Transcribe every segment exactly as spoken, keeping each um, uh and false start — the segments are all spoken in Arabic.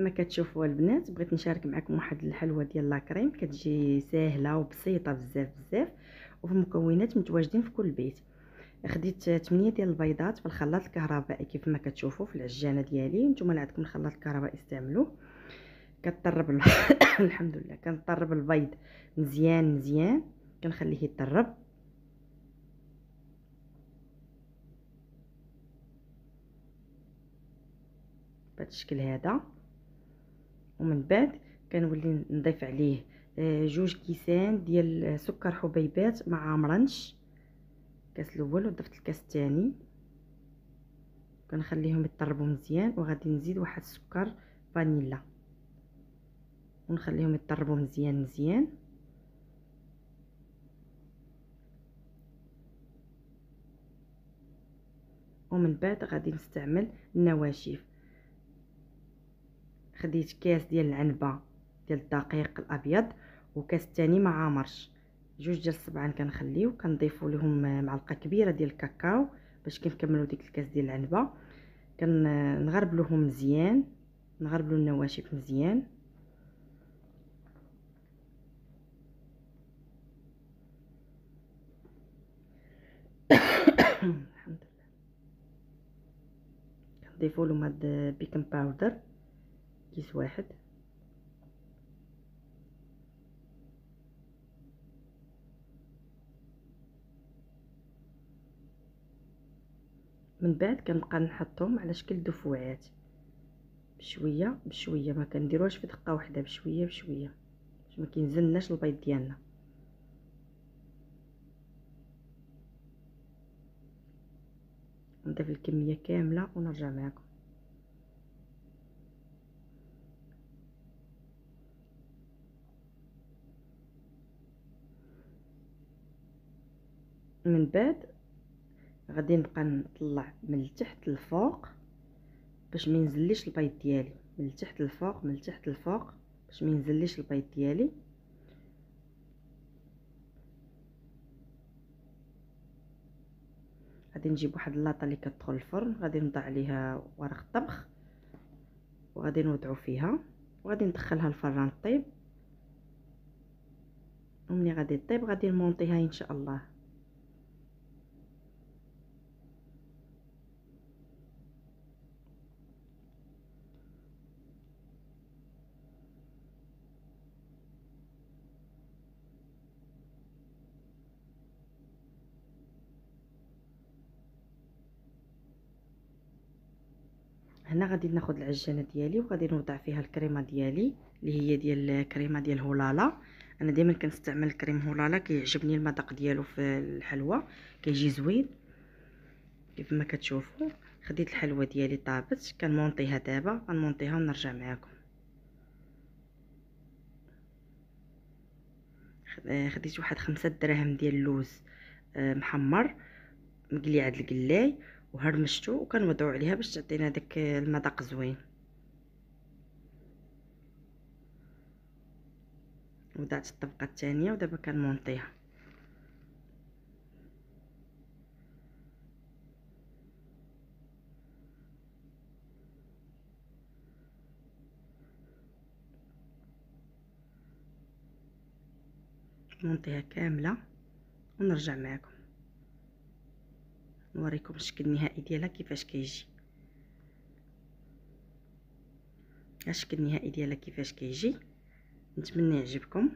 ما كتشوفوا البنات بغيت نشارك معكم واحد الحلوه ديال لاكريم كتجي ساهله وبسيطه بزاف بزاف، وفي المكونات متواجدين في كل بيت. خديت ثمانية ديال البيضات في الخلاط الكهربائي كيف ما كتشوفوا في العجانه ديالي. نتوما اللي عندكم الخلاط الكهربائي استعملوه. كطرب ال... الحمد لله كنطرب البيض مزيان مزيان، كنخليه يطرب. بهذا الشكل هذا. ومن بعد كنولي نضيف عليه جوج كيسان ديال سكر حبيبات مع مرنش، الكاس الاول وضفت الكاس الثاني، كنخليهم يطربوا مزيان. وغادي نزيد واحد السكر فانيلا ونخليهم يطربوا مزيان مزيان. ومن بعد غادي نستعمل النواشف. خديت كاس ديال العنبه ديال الدقيق الابيض وكاس ثاني مع مرش، جوج ديال الصبعان كنخليو، كنضيفوا لهم معلقه كبيره ديال الكاكاو باش كنكملوا ديك الكاس ديال العنبه. كنغربلوهم مزيان، نغربلوا النواشف مزيان. الحمد لله. كنضيفوا لهم هاد بيكنج باودر كيس واحد. من بعد كنبقى نحطهم على شكل دفوعات بشويه بشويه، ما كنديروهاش في دقه واحده، بشويه بشويه باش ما كينزلناش البيض ديالنا. نضيف الكميه كامله ونرجع معكم. من بعد غادي نبقى نطلع من التحت للفوق باش ما ينزليش البيض ديالي، من التحت للفوق من التحت للفوق باش ما ينزليش البيض ديالي. غادي نجيب واحد اللاطه اللي كتدخل الفرن، غادي نوضع عليها ورق الطبخ وغادي نوضعو فيها وغادي ندخلها الفران طيب. ومني غادي طيب غادي نمونطيها ان شاء الله. هنا غادي ناخذ العجانه ديالي وغادي نوضع فيها الكريمه ديالي اللي هي ديال الكريمه ديال هولالا. انا دائما كنستعمل الكريم هولالا، كيعجبني المذاق ديالو في الحلوى، كيجي زوين كيف ما كتشوفوا. خديت الحلوى ديالي طابت، كنمونطيها دابا، غنمونطيها ونرجع معكم. خديت واحد خمسة دراهم ديال اللوز محمر مقلي عند القلاي وهرمشتو وكنوضعو عليها باش تعطينا داك المذاق زوين. وضعت الطبقه الثانيه ودابا كنمونطيها. نمونطيها كامله ونرجع معكم نوريكم الشكل النهائي ديالها كيفاش كيجي. الشكل النهائي ديالها كيفاش كيجي، نتمنى يعجبكم.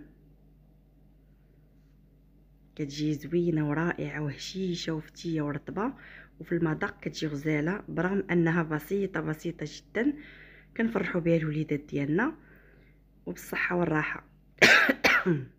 كتجي زوينه ورائعه وهشيشه وفتيه ورطبه، وفي المذاق كتجي غزاله برغم انها بسيطه بسيطه جدا. كنفرحوا بها الوليدات ديالنا وبالصحه والراحه.